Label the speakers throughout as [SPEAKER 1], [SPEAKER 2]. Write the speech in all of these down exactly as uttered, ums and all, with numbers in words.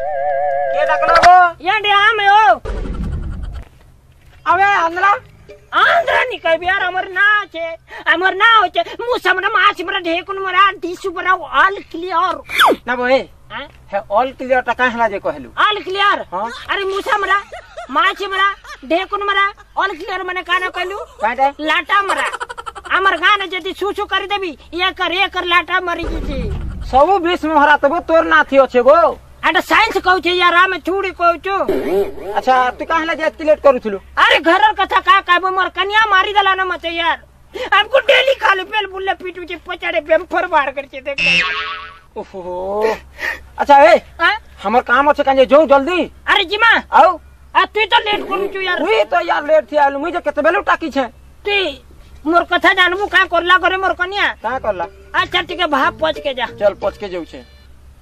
[SPEAKER 1] के डाकला गो
[SPEAKER 2] यांडे आमे ओ
[SPEAKER 1] अबे आंध्रा
[SPEAKER 2] आंध्रा निकल बिहार अमर ना छे अमर ना हो छे मुसा मरा माछ मरा ढेकुन मरा टिश्यू मरा ऑल क्लियर
[SPEAKER 1] ना बोए है ऑल क्लियर टा काहला जे कहलु
[SPEAKER 2] ऑल क्लियर अरे मुसा मरा माछ मरा ढेकुन मरा ऑल क्लियर माने काना कहलु
[SPEAKER 1] काटा
[SPEAKER 2] लाटा मरा अमर गाना जदी सुसु कर देबी ये कर ये कर लाटा मरी जी
[SPEAKER 1] सब बीस में हरा तब तोर ना थी अच्छे गो
[SPEAKER 2] अरे साइंस कहू छे यार हम छुड़ी कहू छु
[SPEAKER 1] अच्छा तू काहला जे क्लियर करू छलु
[SPEAKER 2] अरे घरर कथा का का मोर कन्या मारी दला न मते यार हमको डेली खाली पेल बुल्ले पीटू छे पचाड़े बेम्फर बाहर कर छे देख
[SPEAKER 1] ओहो अच्छा ए हमर काम अच्छे काजे जो जल्दी
[SPEAKER 2] अरे जीमा
[SPEAKER 1] आओ
[SPEAKER 2] आ तू तो लेट करू छु यार
[SPEAKER 1] तू तो यार लेट थी आलू मुझे केते बेलु टाकी छे
[SPEAKER 2] तू मोर कथा जानबू का करला करे मोर कन्या
[SPEAKER 1] का करला
[SPEAKER 2] अच्छा ठीक है भाप पच के जा
[SPEAKER 1] चल पच के जाऊ छे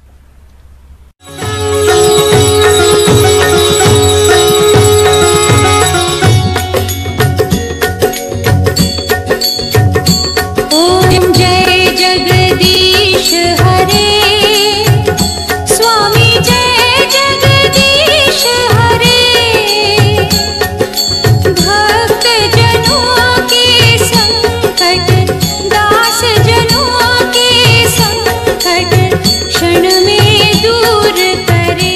[SPEAKER 3] ओम जय जगदीश हरे स्वामी जय जगदीश हरे भक्त जनों के संकट दास जनों के संकट क्षण में दूर करे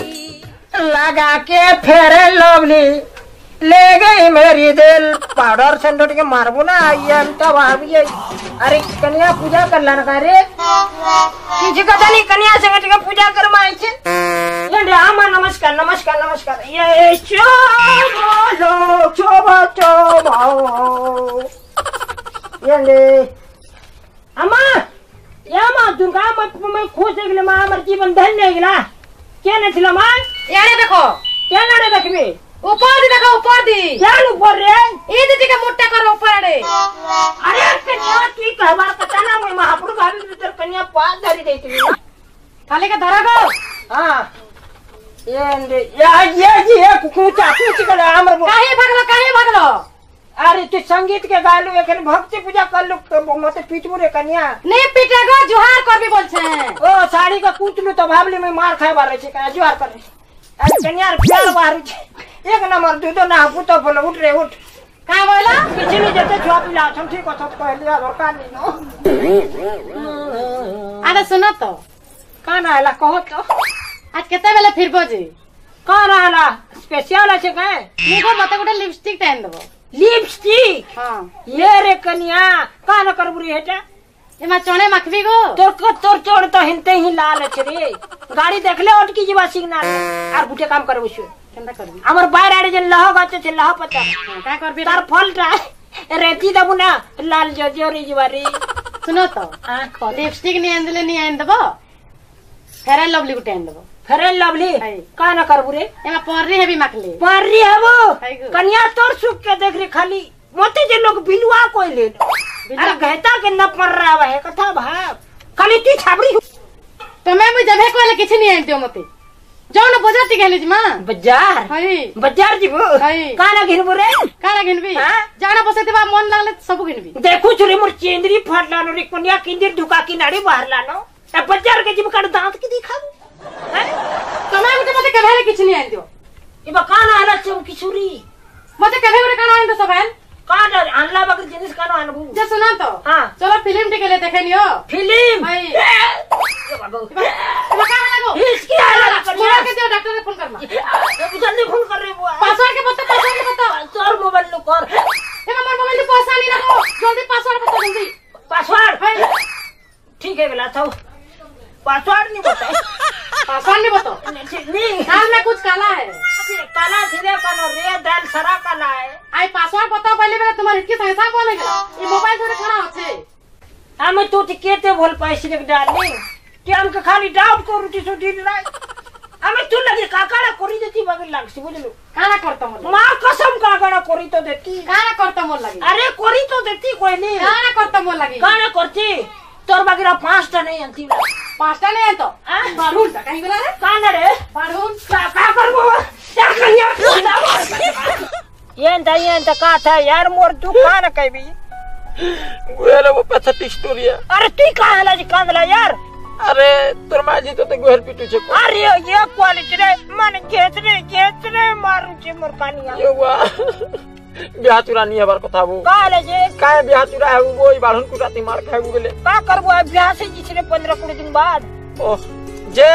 [SPEAKER 2] लगा के फेरे लवली ले गई मेरी दिल पाउडर संडोट के मारबू ना ये तो भाभी अरे कन्या पूजा कर लाना का रे किसी का नहीं कन्या संगत के पूजा कर माई छे ये आमा नमस्कार नमस्कार नमस्कार ये चो बोलो चो चो भाओ ये ले अम्मा ये मां दुर्गा मैं मैं खुश हो गई मां हमर जीवन धन्य हो गया क्या नहीं थी मां
[SPEAKER 4] यारे देखो
[SPEAKER 2] क्या ना देखबी
[SPEAKER 4] ऊपर दी देखो ऊपर दी
[SPEAKER 2] क्या ऊपर रे
[SPEAKER 4] ई दीदी के मुट्ठा करो ऊपर रे
[SPEAKER 2] अरे कन्या तू कहबार कथा ना मैं महापुर भाभी भीतर कन्या पास धरी देती ना
[SPEAKER 4] खाली के धरा गो
[SPEAKER 2] हां ये या ये जी है कुकुचा कुछ कर हमर
[SPEAKER 4] काहे भागलो काहे भागलो
[SPEAKER 2] अरे तू संगीत के गालू एखन भक्ति पूजा कर लू तो मते पीटू रे कन्या
[SPEAKER 4] नहीं पीटेगो जुहार करबी बोल छे
[SPEAKER 2] ओ साड़ी का कूटलू तो भाबली में मार खाए बार छे का जुहार कर अरे कन्या प्यार बाहर छे एक नंबर दू तो ना पुतो बोल उठ रे उठ
[SPEAKER 4] का बोला
[SPEAKER 2] पिछली जते छुआ पिला हम ठीक कथ कहलिया दरकार नहीं नो
[SPEAKER 4] अरे सुनो तो
[SPEAKER 2] काना हला कहो तो
[SPEAKER 4] आज केते बेले फिरबो जी
[SPEAKER 2] काना हला स्पेशल আছে का
[SPEAKER 4] देखो मते गोटे लिपस्टिक टाइम देबो
[SPEAKER 2] लिपस्टिक
[SPEAKER 4] हां
[SPEAKER 2] ये रे कन्या काना करबुरी हेटा
[SPEAKER 4] एमा चणे मखबी गो
[SPEAKER 2] तोर को तोर चोड़ तो हिनते ही लाल अछि रे गाड़ी देखले अटकी जीवा सिग्नल आर बुटे काम करबो छु
[SPEAKER 4] केंदा करबी
[SPEAKER 2] हमर बाहर आड़े जे लह गते छे लह पता
[SPEAKER 4] का करबी
[SPEAKER 2] तार फलटा रेती दबु ना लाल जजोरी जीवारी
[SPEAKER 4] सुनो तो
[SPEAKER 2] आंख
[SPEAKER 4] लिपस्टिक नहीं आंदले नहीं आन देबो फेयर एंड लवली गुटे आन देबो
[SPEAKER 2] फेयर एंड लवली काना करबु रे
[SPEAKER 4] एमा पररी हेबी मखली
[SPEAKER 2] पररी हबो
[SPEAKER 4] हाइगो।
[SPEAKER 2] कन्या तोर सुख के देख रे खाली मोते जे लोग बिलुआ कोई ले अरे कहता के न पर रहा है कथा भाव खाली ती छाबड़ी
[SPEAKER 4] तो मैं मुझे जबे कोले किछ नहीं आन दियो मते जाओ ना बाजार ती गेली मा
[SPEAKER 2] बाजार
[SPEAKER 4] हई
[SPEAKER 2] बाजार जीबो
[SPEAKER 4] हई
[SPEAKER 2] काना घिनबो रे
[SPEAKER 4] काना घिनबी
[SPEAKER 2] हां
[SPEAKER 4] जाना बसेते बा मन लागले सब घिनबी
[SPEAKER 2] देखु छुरे मोर चेंदरी फाट लानो रे कन्या किंदिर धुका की नाड़ी बाहर लानो ए बाजार के जीव काड दांत की दिखाबो हैं
[SPEAKER 4] तो मैं मुझे मते कभे किछ नहीं आन दियो
[SPEAKER 2] इबा काना हला चौ किशोरी
[SPEAKER 4] मते कभे रे काना आन दो सबन
[SPEAKER 2] काना अनला बकर जिनिस काना अनबू
[SPEAKER 4] जे सुना तो
[SPEAKER 2] हां
[SPEAKER 4] चलो फिल्म टिके ले देखनियो
[SPEAKER 2] फिल्म
[SPEAKER 4] हई
[SPEAKER 2] ये बाबू
[SPEAKER 4] कहां लगो
[SPEAKER 2] इसकी हालत
[SPEAKER 4] छोड़ के दियो डॉक्टर को फोन करना
[SPEAKER 2] ये जल्दी फोन कर रे बुआ
[SPEAKER 4] पासवर्ड के बता पासवर्ड के बता
[SPEAKER 2] तोर मोबाइल लो कर
[SPEAKER 4] ए हमर मोबाइल में पैसा नहीं रखो जल्दी पासवर्ड बता जल्दी
[SPEAKER 2] पासवर्ड
[SPEAKER 4] हई
[SPEAKER 2] ठीक है गला था पासवर्ड नहीं बताए
[SPEAKER 4] पासवर्ड नहीं बता
[SPEAKER 2] नहीं
[SPEAKER 4] हाल में कुछ काला है
[SPEAKER 2] काला धीरे कनो रे दाल सरा काला है
[SPEAKER 4] आई पासवर्ड बताओ पहले मेरा तुम्हारे हित के हिसाब बोलेगा ये मोबाइल थोड़े खड़ा होते
[SPEAKER 2] हम तो केते बोल पैसे रे डार्लिंग कि हमके खाली डाउट करू ती सो दिन रात हमें तू लगे काकाड़ा करी देती बगल लाग से बुझलु
[SPEAKER 4] काना करता मोर
[SPEAKER 2] मां कसम काकाड़ा करी तो देती
[SPEAKER 4] काना करता मोर लगी
[SPEAKER 2] अरे करी तो देती कोई नहीं
[SPEAKER 4] काना करता मोर लगी
[SPEAKER 2] काना करती तोर बगरा पांचटा नहीं आंती
[SPEAKER 4] पांचटा नहीं है तो बारून का कहीं बोला रे
[SPEAKER 2] काना रे
[SPEAKER 4] बारून
[SPEAKER 2] का का करबो क्या कन्या ये त ये त का था यार मोर दुकान कहबी
[SPEAKER 1] वेला वो पता स्टोरी है
[SPEAKER 2] अरे तू कहां हला जी कांदला यार
[SPEAKER 1] अरे तोर माझी तो ते गुहर पिटू छे
[SPEAKER 2] अरे ये क्वालिटी रे मन घेत रे घेत रे मारू छे मोर कानिया
[SPEAKER 1] ये वा बियाह चुरा नहीं हबार कथा वो
[SPEAKER 2] काले जे
[SPEAKER 1] काय बियाह चुरा है वो ई बाढ़न कुटाती मार खाए गेले
[SPEAKER 2] का करबो बियाह से जिसरे पंद्रह बीस दिन बाद
[SPEAKER 1] ओह जे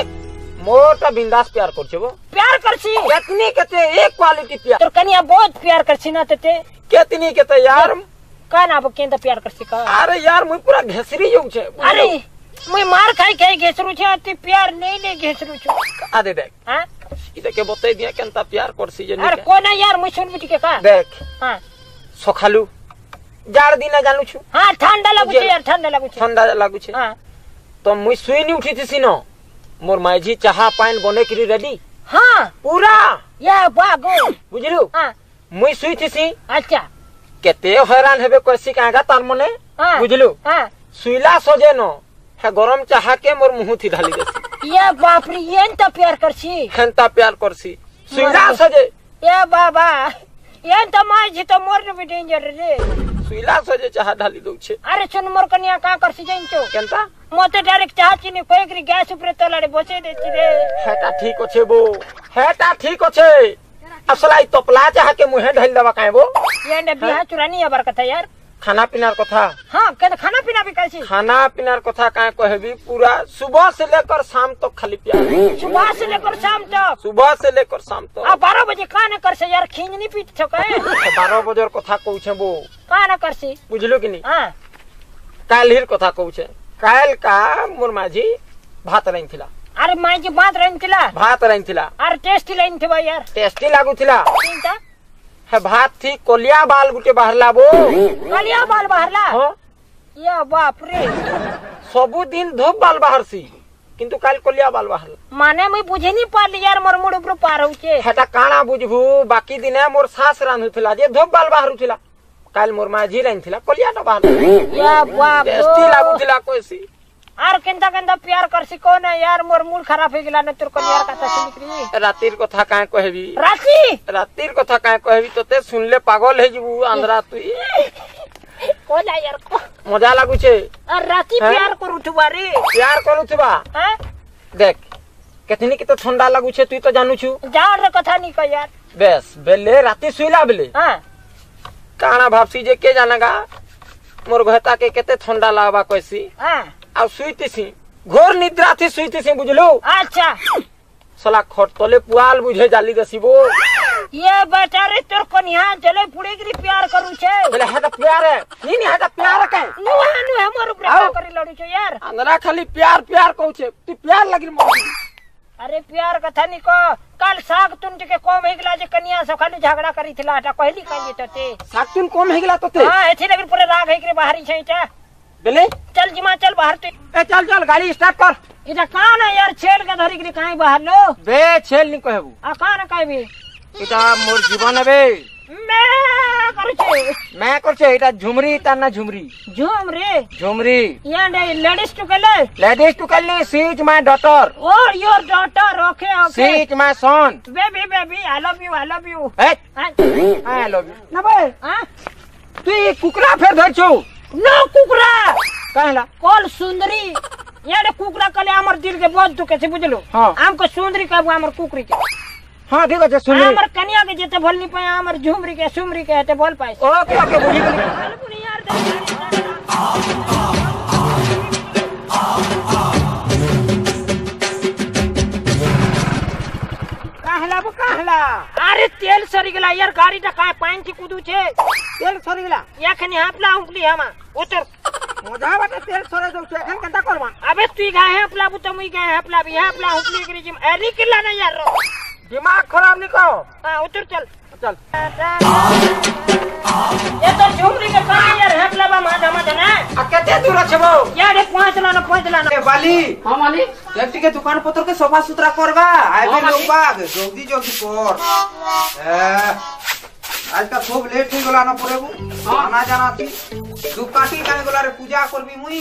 [SPEAKER 1] मोटा बिंदास प्यार कर छे वो
[SPEAKER 2] प्यार करसी
[SPEAKER 1] कितनी कते एक क्वालिटी प्यार
[SPEAKER 2] तोर कनिया बहुत प्यार करसी ना ते
[SPEAKER 1] कितनी कते यार
[SPEAKER 2] का ना अब केंदा प्यार करसी का
[SPEAKER 1] अरे यार मुई पूरा घेसरी योग छे
[SPEAKER 2] अरे मुई मार खाई खाई घेसरू छे ते प्यार नहीं नहीं घेसरू छु
[SPEAKER 1] आ दे देख
[SPEAKER 2] हां
[SPEAKER 1] इते के बतई दिया केनता प्यार करसी जे
[SPEAKER 2] अरे कोना यार मुई सुन बिटी के का
[SPEAKER 1] देख
[SPEAKER 2] हां
[SPEAKER 1] सखालू जाड़ दिन जानू छु
[SPEAKER 2] हां ठंडा लागु छे यार ठंडा लागु छे
[SPEAKER 1] ठंडा लागु छे
[SPEAKER 2] हां
[SPEAKER 1] तो मुई सुई नहीं उठी थी सिनो मोर माइजी चाहा पान बने करी रेडी
[SPEAKER 2] हां
[SPEAKER 1] पूरा
[SPEAKER 2] या बागो
[SPEAKER 1] बुझलु
[SPEAKER 2] हां
[SPEAKER 1] मुई सुई थी सी
[SPEAKER 2] अच्छा
[SPEAKER 1] केते हैरान हेबे कोसी कागा तार मने
[SPEAKER 2] हां
[SPEAKER 1] बुझलु
[SPEAKER 2] हां
[SPEAKER 1] सुईला सजे न है गरम चाहा के मोर मुंह थी ढाली देसी
[SPEAKER 2] ये बाप रे ये त प्यार करसी
[SPEAKER 1] हेंता प्यार करसी सुईला सजे
[SPEAKER 2] ये बाबा ये त माई जी तो मोर भी डेंजर रे
[SPEAKER 1] सुईला सजे चाहा ढाली दउ छे
[SPEAKER 2] अरे सुन मोर कनिया का करसी जाइंचो
[SPEAKER 1] केनता
[SPEAKER 2] मोते डायरेक्ट चाहा चिनी कोइकरी गैस ऊपर तलाडे बसे देती रे
[SPEAKER 1] हेटा ठीक होछे बो हेटा ठीक होछे असलाई तपला चाहा के मुहे ढाल देवा काहे बो
[SPEAKER 2] ये ने बियाह चुरानी अबर कथा यार
[SPEAKER 1] खाना पीनार कथा
[SPEAKER 2] हां के खाना पीना भी कैसी
[SPEAKER 1] खाना पीनार कथा काहे कहबी पूरा सुबह से लेकर शाम तक खाली प्यार
[SPEAKER 2] सुबह से लेकर शाम तक
[SPEAKER 1] सुबह से लेकर शाम तक
[SPEAKER 2] आ बारह बजे का न करसे यार खींच नहीं पीट छके
[SPEAKER 1] बारह बजे कथा कहू छे बो
[SPEAKER 2] का न करसी
[SPEAKER 1] बुझलो कि नहीं
[SPEAKER 2] हां
[SPEAKER 1] काल हिर कथा कहू छे काल का मोर माझी भात रही थिला
[SPEAKER 2] अरे माई जी बात रही थिला
[SPEAKER 1] भात रही थिला
[SPEAKER 2] अरे टेस्टी लाइन थी यार
[SPEAKER 1] टेस्टी लागू थिला
[SPEAKER 2] चिंता
[SPEAKER 1] है भात थी कोलिया बाल गुटे बाहरला बो
[SPEAKER 2] कलिया बाल बाहरला
[SPEAKER 1] हां
[SPEAKER 2] या बाप रे
[SPEAKER 1] सबु दिन धूप बाल बाहर सी किंतु काल कोलिया बाल बाहरला
[SPEAKER 2] माने मैं बुझे नहीं पाली यार मोर मुड़ ऊपर पार होचे
[SPEAKER 1] हेटा काना बुझबू बाकी दिने मोर सास रांधु थिला जे धूप बाल बाहर थिला काल मोर माझी रही थिला कोलिया तो बाहर
[SPEAKER 2] या बाप
[SPEAKER 1] टेस्टी लागू थिला कोसी
[SPEAKER 2] आर केंदा केंदा प्यार करसी कोन यार मोर मूड खराब हो गेला न तोर कलियार कथा सुनिकरी
[SPEAKER 1] रातिर कथा काहे कहबी
[SPEAKER 2] राती
[SPEAKER 1] रातिर कथा काहे कहबी तते सुनले पागल हे जबू आंधरा तू
[SPEAKER 2] कोला यार को
[SPEAKER 1] मजा लागू छे
[SPEAKER 2] और राती प्यार करू तुबा रे
[SPEAKER 1] प्यार करू तुबा
[SPEAKER 2] हैं
[SPEAKER 1] देख केतनी के तो ठंडा लागू छे तू तो जानू छु
[SPEAKER 2] जान रे कथा नहीं कह यार
[SPEAKER 1] बेस बेले राती सुइला बेले
[SPEAKER 2] हां
[SPEAKER 1] काना भाबसी जे के जानागा मोर घता के केते ठंडा लागबा कैसी
[SPEAKER 2] हां
[SPEAKER 1] आ सुईती सी घोर निद्रा थी सुईती सी बुझलो
[SPEAKER 2] अच्छा
[SPEAKER 1] सला खट तले पुआल बुझे जाली दसीबो
[SPEAKER 2] ये बेटा रे तोर कन्या जले पुड़ेगरी प्यार करू छे
[SPEAKER 1] बोले है तो प्यार है नहीं नहीं है तो प्यार के
[SPEAKER 2] नुहा नुहा मोर ऊपर करी लड़ू छे यार
[SPEAKER 1] अंदरा खाली प्यार प्यार कहू छे तू प्यार लगी मोर
[SPEAKER 2] अरे प्यार कथा नहीं को कल साग तुन के कम हेगला जे कन्या सब खाली झगड़ा करी थिला ता कहली काली तते
[SPEAKER 1] साग तुन कम हेगला तते
[SPEAKER 2] हां एथि लगी पूरे राग हेगरे बाहरी छै ता
[SPEAKER 1] बेले
[SPEAKER 2] चल जिमा चल बाहर ते
[SPEAKER 1] ए चल चल गाड़ी स्टार्ट कर
[SPEAKER 2] इटा कान है यार छेड़ के धरी के काई बाहर लो
[SPEAKER 1] बे छेल नहीं कहबू
[SPEAKER 2] आ कान कहबी
[SPEAKER 1] इटा मोर जीवन बे
[SPEAKER 2] मैं करू छे
[SPEAKER 1] मैं कर छे इटा झुमरी ता ना झुमरी
[SPEAKER 2] झूम रे
[SPEAKER 1] झुमरी
[SPEAKER 2] ये लेडीज टू कले
[SPEAKER 1] लेडीज टू कल सी इज माय डॉटर
[SPEAKER 2] और your daughter okay
[SPEAKER 1] she
[SPEAKER 2] okay
[SPEAKER 1] is my son
[SPEAKER 2] baby baby I love you I love you
[SPEAKER 1] ए आई लव यू
[SPEAKER 2] ना बे हां
[SPEAKER 1] तू ये कुकरा फेर धर छौ
[SPEAKER 2] नो कुकरा
[SPEAKER 1] कहला
[SPEAKER 2] कॉल सुंदरी यार कुकरा कले हमर दिल के बहुत दुखे से बुझलो
[SPEAKER 1] हाँ।
[SPEAKER 2] हमको सुंदरी कहबो हमर कुकरी के
[SPEAKER 1] हां ठीक है सुन
[SPEAKER 2] हमर कन्या के जेते बोल नहीं पाए हमर झुमरी के सुमरी के हेते बोल पाए
[SPEAKER 1] ओके ओके बुझी गेली
[SPEAKER 2] पुनी यार दे
[SPEAKER 1] कहला वो कहला
[SPEAKER 2] अरे तेल सरी गेला यार गाड़ी टा काय पानी की कुदू छे
[SPEAKER 1] तेल सरी गेला
[SPEAKER 2] याखनी हापला उंगली हमा उतर
[SPEAKER 1] मजा बाटे तेल सरे दउ छे एखन कंटा करबा
[SPEAKER 2] अबे तू गाय है अपला बुत मुई गाय है अपला भी है अपला उंगली गिरी जिम एली किला ना यार रो
[SPEAKER 1] दिमाग खराब नहीं कहो
[SPEAKER 2] हां उतर चल
[SPEAKER 1] चल
[SPEAKER 2] ये तो झुमरी के कहां यार है अपला बा माधा माधा ना
[SPEAKER 1] आ केते दूर छबो
[SPEAKER 2] यार पहुंच ला ना पहुंच ला ना
[SPEAKER 5] ए बाली
[SPEAKER 4] हां मालिक
[SPEAKER 5] इलेक्ट्रिक के दुकान पत्र के सफा सुथरा करबा आइबे लोग बाग जल्दी जल्दी कर ए आज का खूब लेट हो गला ना पड़ेबो आना जाना थी दुकाटी काहे गला रे पूजा करबी मुई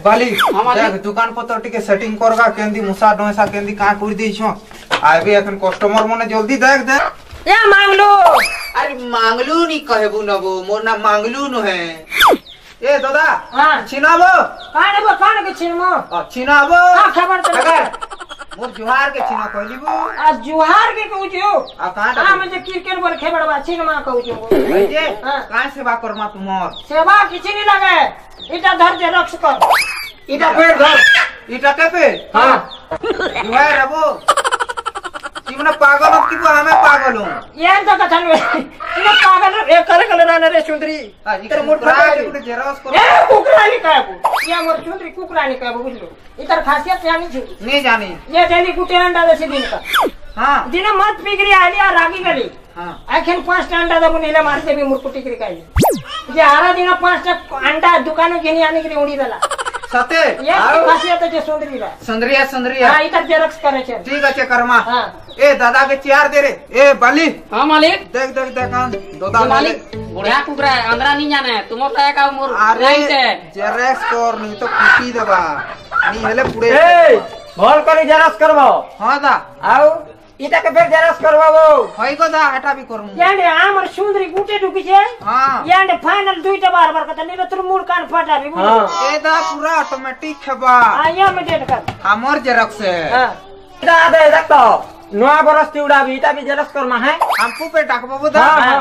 [SPEAKER 5] बाली देख दुकान पत्र टिके सेटिंग करगा केंदी मुसा डोसा केंदी का कर दी छ आबे एखन कस्टमर मने जल्दी देख दे
[SPEAKER 2] ए मांगलू
[SPEAKER 5] अरे मांगलू नी कहबू नबो मोर ना मांगलू न है ए दादा
[SPEAKER 2] हां
[SPEAKER 5] छिनाबो
[SPEAKER 2] काने बो काने के छिनमो
[SPEAKER 5] आ छिनाबो
[SPEAKER 2] हां खबर त
[SPEAKER 5] मोर जुहार के छिना कहलीबो
[SPEAKER 2] आ जुहार के कहू जो
[SPEAKER 5] आ का
[SPEAKER 2] हां म्हणजे क्रिकेट बर खेबड़वा छिनमा कहू जो
[SPEAKER 5] जे का सेवा करमा तुमर
[SPEAKER 2] सेवा किछि नहीं लगे इटा धर जे रक्ष कर
[SPEAKER 5] इटा पे धर इटा के पे
[SPEAKER 2] हां
[SPEAKER 5] जुहार रबो तुमने पागल हो कि हमें पागल हो
[SPEAKER 2] ये तो कथन में इने पागल ए करे करे राने रे सुंदरी इतर मोट फटा के जेरोस करो ए कुकरानी कहबो ये मोर सुंदरी कुकरानी कहबो बुझलो इतर खासियत जानी छु
[SPEAKER 5] नहीं जानी
[SPEAKER 2] ये डेली गुटे अंडा देसी दिन का
[SPEAKER 5] हां
[SPEAKER 2] दिन मत पिगरी आली आ रागी गली हां आखिन पांच अंडा दबो नीले मार दे भी मुरकुटी करी काई जे आरा दिन पांच अंडा दुकान घेनी आने के उड़ी दला
[SPEAKER 5] सते
[SPEAKER 2] ये खासियत है सुंदरी रा
[SPEAKER 5] सुंदरिया सुंदरिया
[SPEAKER 2] हां इतर जेरक्स करे छे
[SPEAKER 5] ठीक है करमा
[SPEAKER 2] हां
[SPEAKER 5] ए दादा के चेयर दे रे ए बाली
[SPEAKER 6] हां मालिक
[SPEAKER 5] देख देख देख दादा
[SPEAKER 6] मालिक बढ़िया कुकरा अंदरा नहीं जाने तुम लाया का मोर
[SPEAKER 5] अरे जेरक्स कर नहीं तो कुटी देबा नहीं हेले पूरे
[SPEAKER 1] ए भल करी जेरक्स करबो
[SPEAKER 5] हां दा
[SPEAKER 1] आउ इटा के फेर जेरक्स करबाबो
[SPEAKER 5] होई को दा हटा भी करमु
[SPEAKER 2] याने हमर सुंदरी गुटे ढुकी छे
[SPEAKER 5] हां
[SPEAKER 2] याने फाइनल दुईटा बार बार कत नहीं तो मूड कान फटा भी
[SPEAKER 1] हां
[SPEAKER 5] ए दा पूरा ऑटोमेटिक खबा
[SPEAKER 2] आया में डेट कर
[SPEAKER 5] हमर जेरक्स है
[SPEAKER 2] हां
[SPEAKER 1] इटा दे देख तो नया बरस तिउड़ा भी इटा भी जेरक्स करना है
[SPEAKER 5] हमको पे डाकबो दा
[SPEAKER 1] हां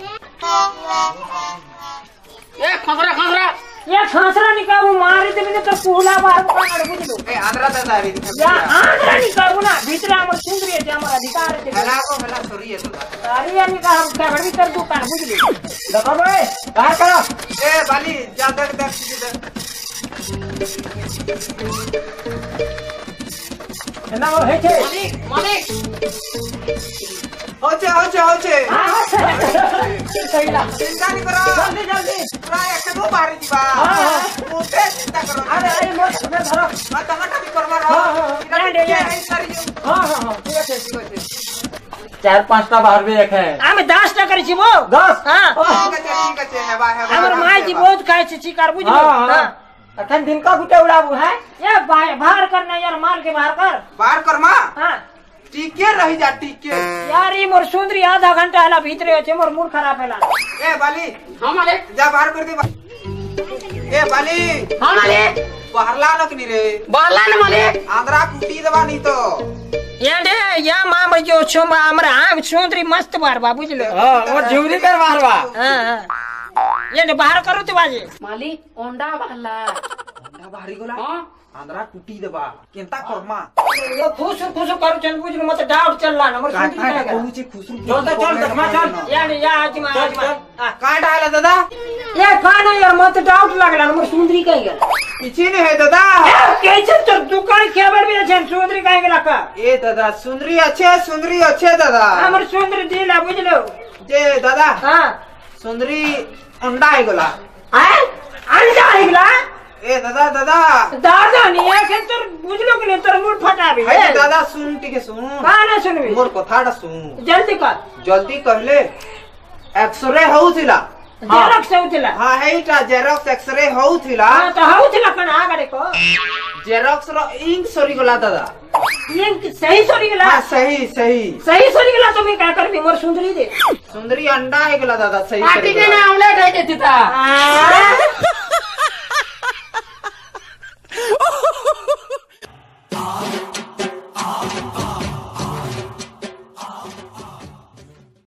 [SPEAKER 6] ए खसरा खसरा
[SPEAKER 2] ये खासरा निकाबू मारी दे बिना तो पूला बार को कान बुझलो
[SPEAKER 5] ए आंध्रा दादा रे
[SPEAKER 2] या आंध्रा निकाबू ना भीतर हमर सुंदरी है हमर अधिकार है
[SPEAKER 5] हला को हला सॉरी है दादा
[SPEAKER 2] अरे यार निका हम का बड़ी कर दू कान बुझलो
[SPEAKER 1] देखो बे बाहर करो
[SPEAKER 5] ए बाली जा देख देख
[SPEAKER 1] एना वो है छे
[SPEAKER 6] मालिक मालिक
[SPEAKER 5] होचे होचे होचे
[SPEAKER 2] सही ला
[SPEAKER 5] चिंता नहीं करो
[SPEAKER 2] जल्दी जल्दी
[SPEAKER 5] पूरा एक दो बार जीवा
[SPEAKER 2] हां
[SPEAKER 5] मोटे चिंता करो
[SPEAKER 2] अरे अरे मोट में धरो
[SPEAKER 5] मैं टमाटर भी करवा रहा
[SPEAKER 2] हां हां ये
[SPEAKER 5] हां
[SPEAKER 2] हां हां
[SPEAKER 5] ठीक है ठीक है
[SPEAKER 1] चार पांचटा बाहर भी रखे
[SPEAKER 2] हम दस टा करी छी वो
[SPEAKER 1] दस
[SPEAKER 2] हां
[SPEAKER 5] ठीक है ठीक है हेबा हेबा
[SPEAKER 2] हमर माई जी बहुत खाए छी चिकार बुझलो
[SPEAKER 1] हां हां अखन दिन का गुटे उड़ाबू है
[SPEAKER 2] ये बाहर करना यार माल के बाहर कर
[SPEAKER 5] बाहर करमा
[SPEAKER 2] हां
[SPEAKER 5] टीके रही जा टीके
[SPEAKER 2] यार ये मोर सुंदरी आधा घंटा हला भीतरे होचे मोर मूड खराब हैला
[SPEAKER 5] ए बाली
[SPEAKER 6] हां मालिक
[SPEAKER 5] जा बाहर कर दे ए बाली
[SPEAKER 6] हां मालिक
[SPEAKER 5] बाहर ला न कनी रे
[SPEAKER 6] बाला न मालिक
[SPEAKER 5] आंध्रा कुटी देबा नहीं तो
[SPEAKER 2] ये दे या मां बजो छोमा हमरा आम सुंदरी मस्त बार बा बुझलो
[SPEAKER 1] हां और झुमरी कर मारवा
[SPEAKER 2] हां हां ये ने बाहर करो तो बाजे
[SPEAKER 6] मालिक ओंडा बाला
[SPEAKER 5] अंडा बाहरी गोला
[SPEAKER 6] हां
[SPEAKER 5] आंध्रा कुटी देबा केंता करमा
[SPEAKER 2] ये खुश खुश करू चल बुझलो मत डाउट चलला न मोर
[SPEAKER 5] का
[SPEAKER 2] सुंदरी
[SPEAKER 5] का
[SPEAKER 2] का
[SPEAKER 5] कहू छे खुसरू
[SPEAKER 1] चल तो चल देखमा चल
[SPEAKER 2] यार या आज मा आज मा
[SPEAKER 5] का डाला दादा
[SPEAKER 2] ये खाना यार मत डाउट लागला न मोर सुंदरी कहीं गेल
[SPEAKER 5] किछि नहीं है दादा
[SPEAKER 2] कैसे तो दुकान केबर भी छै सुंदरी कहीं गेला का
[SPEAKER 5] ए दादा सुंदरी अच्छे सुंदरी अच्छे दादा
[SPEAKER 2] हमर सुंदरी दिला बुझलो
[SPEAKER 5] जे दादा
[SPEAKER 2] हां
[SPEAKER 5] सुंदरी अंडा है गोला
[SPEAKER 2] हैं अंडा हिगला
[SPEAKER 5] ए दादा दादा
[SPEAKER 2] दादा नहीं है के तोर बुझलो के नहीं तोर मूड फटा भी
[SPEAKER 5] ए दादा सुन टिके सुन
[SPEAKER 2] काना सुनबी
[SPEAKER 5] मोर कथाटा सुन
[SPEAKER 2] जल्दी कर
[SPEAKER 5] जल्दी कहले एक्सरे होउथिला
[SPEAKER 2] जेरक्स होतिला
[SPEAKER 5] हां हेटा जेरक्स एक्सरे होउथिला
[SPEAKER 2] हां तो होतिला कन आगा देखो
[SPEAKER 5] जेरक्स रो इंक सरी गोला दादा
[SPEAKER 2] ये सही सरी गेला
[SPEAKER 5] हां सही सही
[SPEAKER 2] सही सरी गेला तो मैं क्या करबी मोर सुंदरी दे
[SPEAKER 5] सुंदरी अंडा है गोला दादा सही
[SPEAKER 6] पार्टी के ना ऑमलेट है देती था
[SPEAKER 2] आ